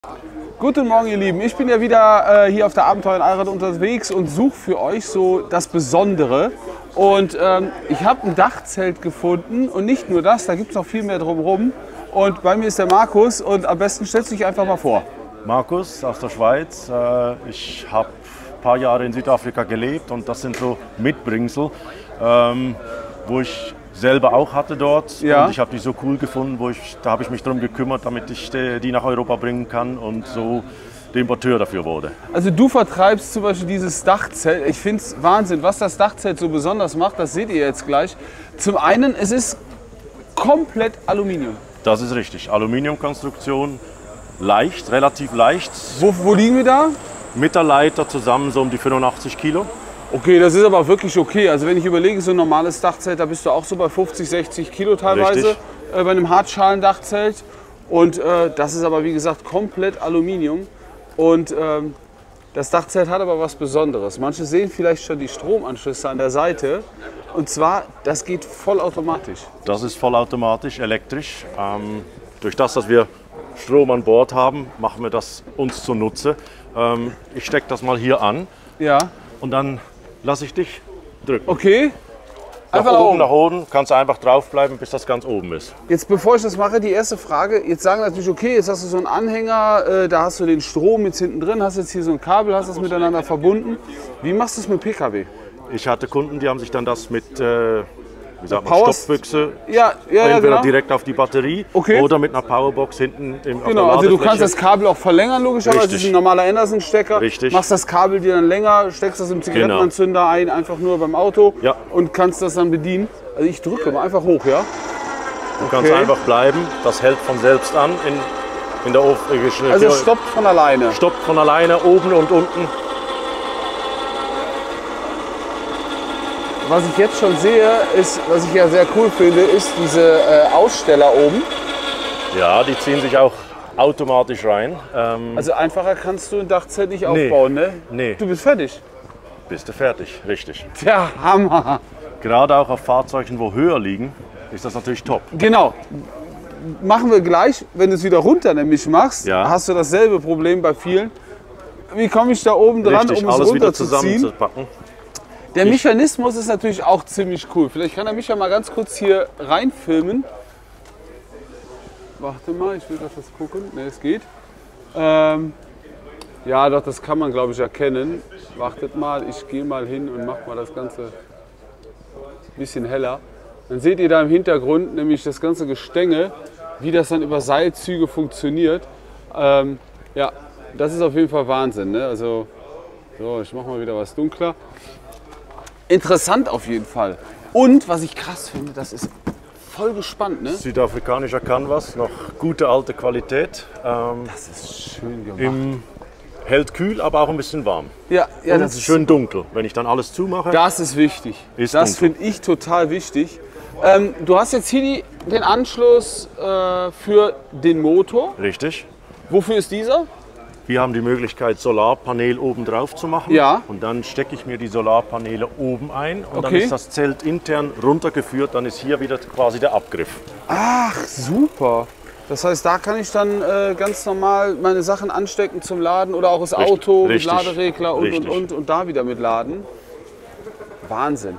Guten Morgen, ihr Lieben. Ich bin ja wieder hier auf der Abenteuer in Allrad unterwegs und suche für euch so das Besondere. Und ich habe ein Dachzelt gefunden und nicht nur das, da gibt es noch viel mehr drumherum. Und bei mir ist der Markus und am besten stellst du dich einfach mal vor. Markus aus der Schweiz. Ich habe ein paar Jahre in Südafrika gelebt und das sind so Mitbringsel, wo ich selber auch hatte dort. Ja. Und ich habe die so cool gefunden, da habe ich mich darum gekümmert, damit ich die nach Europa bringen kann und so der Importeur dafür wurde. Also du vertreibst zum Beispiel dieses Dachzelt. Ich finde es Wahnsinn, was das Dachzelt so besonders macht, das seht ihr jetzt gleich. Zum einen, es ist komplett Aluminium. Das ist richtig. Aluminiumkonstruktion, leicht, relativ leicht. Wo liegen wir da? Mit der Leiter zusammen so um die 85 Kilo. Okay, das ist aber wirklich okay. Also wenn ich überlege, so ein normales Dachzelt, da bist du auch so bei 50, 60 Kilo teilweise bei einem Hartschalendachzelt. Und das ist aber wie gesagt komplett Aluminium. Und das Dachzelt hat aber was Besonderes. Manche sehen vielleicht schon die Stromanschlüsse an der Seite. Und zwar, das geht vollautomatisch. Das ist vollautomatisch, elektrisch. Durch das, dass wir Strom an Bord haben, machen wir das uns zunutze. Ich stecke das mal hier an. Ja. Und dann lasse ich dich drücken. Okay. Einfach nach oben, kannst du einfach draufbleiben, bis das ganz oben ist. Jetzt bevor ich das mache, die erste Frage. Jetzt sagen natürlich, okay, jetzt hast du so einen Anhänger, da hast du den Strom jetzt hinten drin, hast jetzt hier so ein Kabel, hast das miteinander verbunden. Wie machst du es mit PKW? Ich hatte Kunden, die haben sich dann das mit wie sagt man, Power Stopbüchse ja, entweder genau. direkt auf die Batterie oder mit einer Powerbox hinten auf der Genau, also du Ladefläche. kannst das Kabel auch verlängern, logischerweise. Das ist ein normaler Anderson-Stecker. Richtig. Machst das Kabel dir dann länger, steckst das im Zigarettenanzünder ein, einfach nur beim Auto und kannst das dann bedienen. Also ich drücke mal einfach hoch, ja? Du kannst einfach bleiben, das hält von selbst an in der Also es stoppt von alleine. Stoppt von alleine, oben und unten. Was ich jetzt schon sehe, ist, was ich ja sehr cool finde, ist diese Aussteller oben. Ja, die ziehen sich auch automatisch rein. Also einfacher kannst du ein Dachzelt nicht aufbauen, ne? Nee. Du bist fertig. Bist du fertig, richtig. Der Hammer. Gerade auch auf Fahrzeugen, wo höher liegen, ist das natürlich top. Genau. Machen wir gleich, wenn du es wieder runter nämlich machst, hast du dasselbe Problem bei vielen. Wie komme ich da oben dran, Richtig, um es alles wieder runterzuziehen? zusammenzupacken. Der Mechanismus ist natürlich auch ziemlich cool. Vielleicht kann der Micha mal ganz kurz hier reinfilmen. Warte mal, ich will gerade was gucken. Ne, es geht. Ja, doch, das kann man, glaube ich, erkennen. Wartet mal, ich gehe mal hin und mache mal das Ganze ein bisschen heller. Dann seht ihr da im Hintergrund nämlich das ganze Gestänge, wie das dann über Seilzüge funktioniert. Ja, das ist auf jeden Fall Wahnsinn. Ne? Also, so, ich mache mal wieder was dunkler. Interessant auf jeden Fall. Und was ich krass finde, das ist voll gespannt, ne? Südafrikanischer Canvas, noch gute alte Qualität. Das ist schön gemacht. Hält kühl, aber auch ein bisschen warm. Ja, und das ist schön dunkel. Wenn ich dann alles zumache, das ist wichtig. Das finde ich total wichtig. Du hast jetzt hier den Anschluss für den Motor. Richtig. Wofür ist dieser? Wir haben die Möglichkeit, Solarpanel oben drauf zu machen. Ja. Und dann stecke ich mir die Solarpaneele oben ein und dann ist das Zelt intern runtergeführt. Dann ist hier wieder quasi der Abgriff. Ach, super. Das heißt, da kann ich dann ganz normal meine Sachen anstecken zum Laden oder auch das Auto mit Laderegler und da wieder mit laden. Wahnsinn.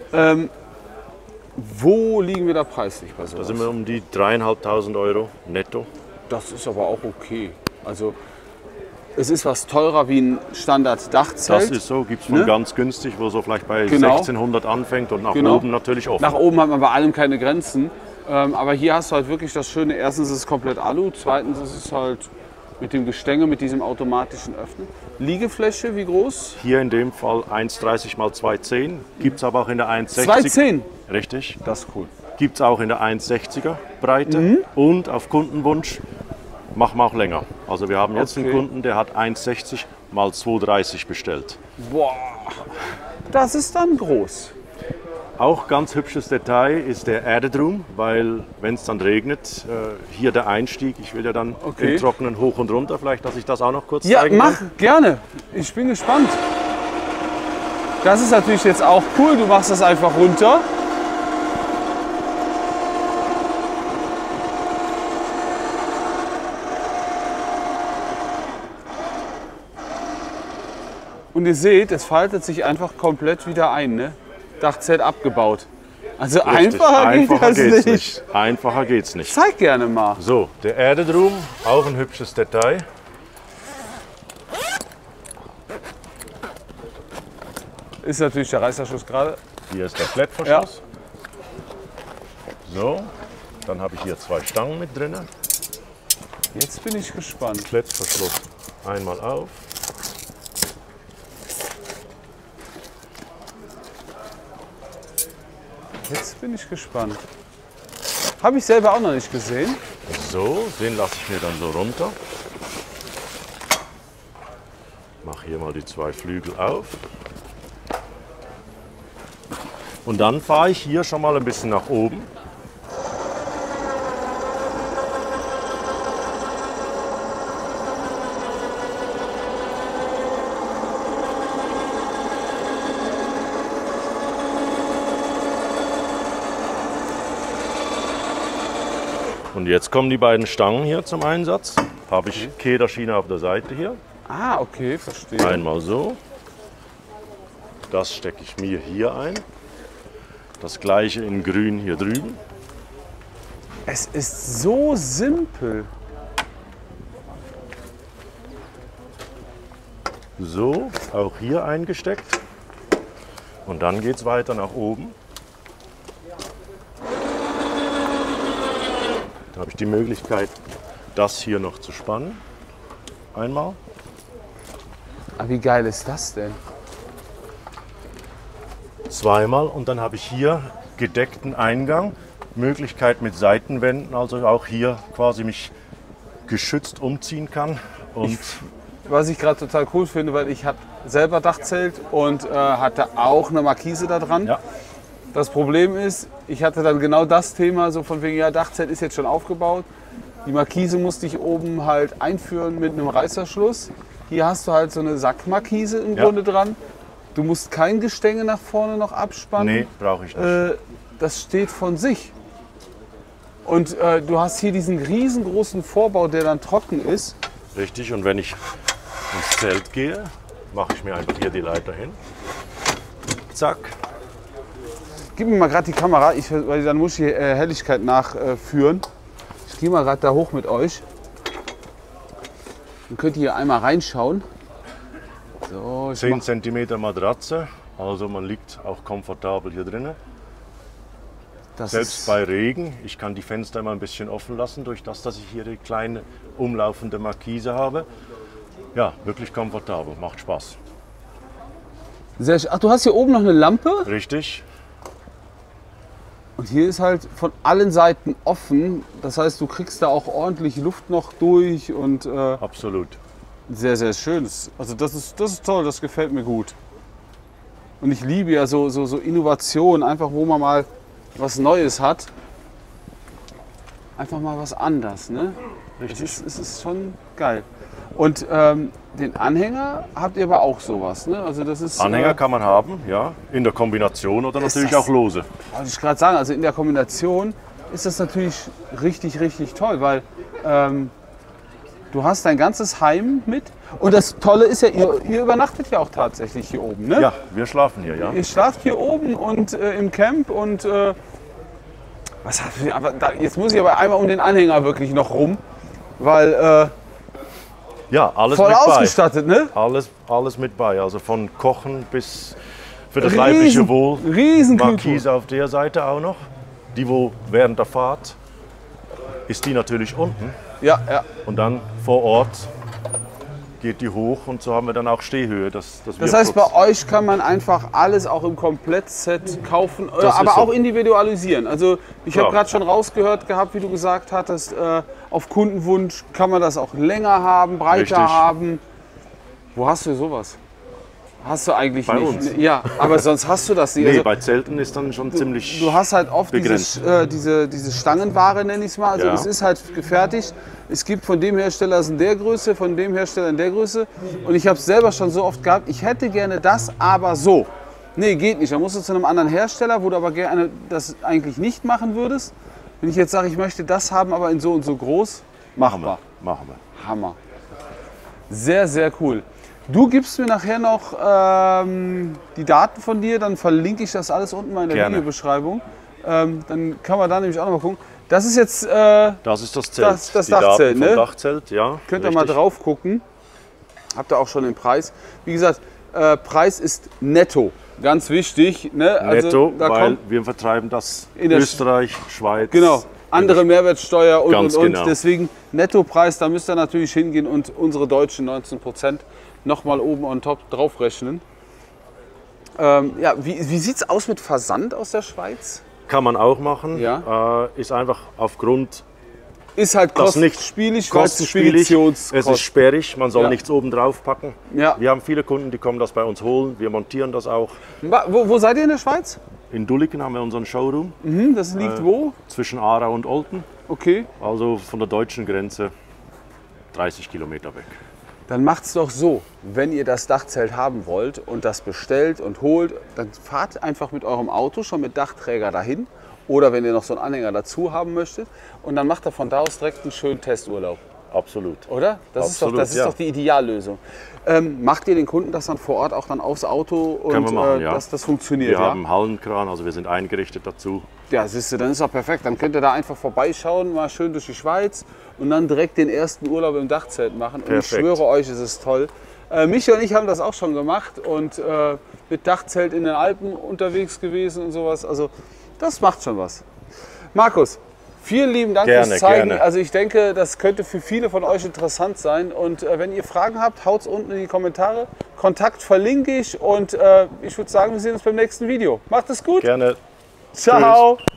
Wo liegen wir da preislich bei sowas? Da sind wir um die 3.500 € netto. Das ist aber auch okay. Also es ist was teurer wie ein Standard-Dachzelt. Das ist so, gibt es von ganz günstig, wo so vielleicht bei 1600 anfängt und nach oben natürlich offen. Nach oben hat man bei allem keine Grenzen. Aber hier hast du halt wirklich das Schöne, erstens ist es komplett Alu, zweitens ist es halt mit dem Gestänge, mit diesem automatischen Öffnen. Liegefläche, wie groß? Hier in dem Fall 1,30 x 2,10. Gibt es aber auch in der 1,60. 2,10? Richtig. Das ist cool. Gibt es auch in der 1,60er Breite und auf Kundenwunsch machen wir auch länger. Also wir haben jetzt einen Kunden, der hat 1,60 x 2,30 bestellt. Boah, das ist dann groß. Auch ganz hübsches Detail ist der Added Room, weil wenn es dann regnet, hier der Einstieg, ich will ja dann im Trockenen hoch und runter, vielleicht, dass ich das auch noch kurz zeigen kann. Ja, mach, gerne. Ich bin gespannt. Das ist natürlich jetzt auch cool, du machst das einfach runter. Und ihr seht, es faltet sich einfach komplett wieder ein. Ne? Dachzelt abgebaut. Also Richtig. einfacher geht das nicht. Einfacher geht's nicht. Zeig gerne mal. So, der Erdedrum, auch ein hübsches Detail. Ist natürlich der Reißverschluss gerade. Hier ist der Klettverschluss. So, dann habe ich hier 2 Stangen mit drin. Jetzt bin ich gespannt. Klettverschluss einmal auf. Jetzt bin ich gespannt. Habe ich selber auch noch nicht gesehen. So, den lasse ich mir dann so runter. Mache hier mal die 2 Flügel auf. Und dann fahre ich hier schon mal ein bisschen nach oben. Und jetzt kommen die beiden Stangen hier zum Einsatz. Habe ich Kederschiene auf der Seite hier. Ah, okay, verstehe. Einmal so. Das stecke ich mir hier ein. Das gleiche in grün hier drüben. Es ist so simpel. So, auch hier eingesteckt. Und dann geht es weiter nach oben. Da habe ich die Möglichkeit, das hier noch zu spannen. Einmal. Aber wie geil ist das denn? Zweimal und dann habe ich hier gedeckten Eingang. Möglichkeit mit Seitenwänden, also auch hier quasi mich geschützt umziehen kann. Und Was ich gerade total cool finde, weil ich habe selber Dachzelt und hatte auch eine Markise da dran. ja, Das Problem ist, ich hatte dann genau das Thema, so von wegen, ja, Dachzelt ist jetzt schon aufgebaut. Die Markise musste ich oben halt einführen mit einem Reißverschluss. Hier hast du halt so eine Sackmarkise im Ja. Grunde dran. Du musst kein Gestänge nach vorne noch abspannen. nee, brauche ich nicht. Das steht von sich. Und du hast hier diesen riesengroßen Vorbau, der dann trocken ist. Richtig, und wenn ich ins Zelt gehe, mache ich mir einfach hier die Leiter hin. Zack. Gib mir mal gerade die Kamera, weil dann muss ich hier Helligkeit nachführen. Ich gehe mal gerade da hoch mit euch. Dann könnt ihr hier einmal reinschauen. So, ich 10 cm Matratze, also man liegt auch komfortabel hier drinnen. das Selbst ist, bei Regen, ich kann die Fenster immer ein bisschen offen lassen, durch das, dass ich hier die kleine umlaufende Markise habe. Ja, wirklich komfortabel, macht Spaß. sehr schön. Ach, du hast hier oben noch eine Lampe Richtig, und hier ist halt von allen Seiten offen. Das heißt, du kriegst da auch ordentlich Luft noch durch und absolut. sehr, sehr schön. Also das ist toll, das gefällt mir gut. Und ich liebe ja so Innovationen, einfach wo man mal was Neues hat. Einfach mal was anderes, ne? Richtig. Es ist schon geil. Und den Anhänger habt ihr aber auch sowas, ne? Also das ist, Anhänger kann man haben, ja, in der Kombination oder Ist natürlich das- auch lose. wollte ich gerade sagen, also in der Kombination ist das natürlich richtig, richtig toll, weil du hast dein ganzes Heim mit. Und das Tolle ist ja, ihr übernachtet ja auch tatsächlich hier oben, ne? Ja, wir schlafen hier, ja. Ihr schlaft hier oben und im Camp und was hat, aber jetzt muss ich aber einmal um den Anhänger wirklich noch rum, weil Ja, alles voll mit bei. ausgestattet, ne? Alles mit bei, also von Kochen bis für das leibliche Wohl. Riesenkühltruhe. Markise auf der Seite auch noch. Die, wo während der Fahrt ist die natürlich unten Ja, ja. und dann vor Ort geht die hoch und so haben wir dann auch Stehhöhe. Das heißt, bei euch kann man einfach alles auch im Komplettset kaufen, Das ist aber so. auch individualisieren. Also ich habe Klar. gerade schon rausgehört gehabt, wie du gesagt hattest, auf Kundenwunsch kann man das auch länger haben, breiter Richtig. haben. Wo hast du sowas? Hast du eigentlich Bei nicht. uns. Ja, aber sonst hast du das nicht. Nee, Also, bei Zelten ist dann schon ziemlich. du hast halt oft begrenzt. diese Stangenware, nenne ich es mal. Also Ja. es ist halt gefertigt. Es gibt von dem Hersteller in der Größe, von dem Hersteller in der Größe. Und ich habe es selber schon so oft gehabt, ich hätte gerne das, aber so. Nee, geht nicht. Da musst du zu einem anderen Hersteller, wo du aber gerne das eigentlich nicht machen würdest. Wenn ich jetzt sage, ich möchte das haben, aber in so und so groß, machbar. Machen wir. Hammer. Sehr, sehr cool. Du gibst mir nachher noch die Daten von dir, dann verlinke ich das alles unten mal in der Gerne. Videobeschreibung. Dann kann man da nämlich auch noch mal gucken. Das ist jetzt Das ist das Zelt. das Die Daten Dachzelt, vom ne? Dachzelt, ja. Könnt ihr mal richtig. drauf gucken. Habt ihr auch schon den Preis. Wie gesagt, Preis ist netto. Ganz wichtig. Ne? Netto, da weil kommt wir vertreiben das in der Österreich, Schweiz. genau, andere Mehrwertsteuer und, Ganz genau. Deswegen Nettopreis, da müsst ihr natürlich hingehen und unsere deutschen 19% nochmal oben on top draufrechnen. Ja, wie sieht es aus mit Versand aus der Schweiz? Kann man auch machen. Ja. Ist einfach aufgrund Ist halt das nicht kostspielig, weil es kostspielig. Es ist Speditionskosten. sperrig, man soll Ja. nichts oben drauf packen. Ja. Wir haben viele Kunden, die kommen das bei uns holen. Wir montieren das auch. Wo seid ihr in der Schweiz? In Dulliken haben wir unseren Showroom Das liegt wo? zwischen Aarau und Olten, Okay. also von der deutschen Grenze 30 Kilometer weg. Dann macht's doch so, wenn ihr das Dachzelt haben wollt und das bestellt und holt, dann fahrt einfach mit eurem Auto schon mit Dachträger dahin. Oder wenn ihr noch so einen Anhänger dazu haben möchtet. Und dann macht ihr von da aus direkt einen schönen Testurlaub. Absolut. Oder? Das Absolut, ist ja. doch die Ideallösung. Macht ihr den Kunden das dann vor Ort auch dann aufs Auto und Können wir machen, ja. dass das funktioniert? Wir ja? haben Hallenkran, also wir sind eingerichtet dazu. Ja, siehst du, dann ist doch perfekt. Dann könnt ihr da einfach vorbeischauen, mal schön durch die Schweiz und dann direkt den ersten Urlaub im Dachzelt machen. Und ich Perfekt. schwöre euch, es ist toll. Michi und ich haben das auch schon gemacht und mit Dachzelt in den Alpen unterwegs gewesen und sowas. Also das macht schon was. Markus, vielen lieben Dank Gerne, fürs Zeigen. gerne. Also ich denke, das könnte für viele von euch interessant sein. Und wenn ihr Fragen habt, haut es unten in die Kommentare. Kontakt verlinke ich und ich würde sagen, wir sehen uns beim nächsten Video. Macht es gut. Gerne. Ciao. Tschüss.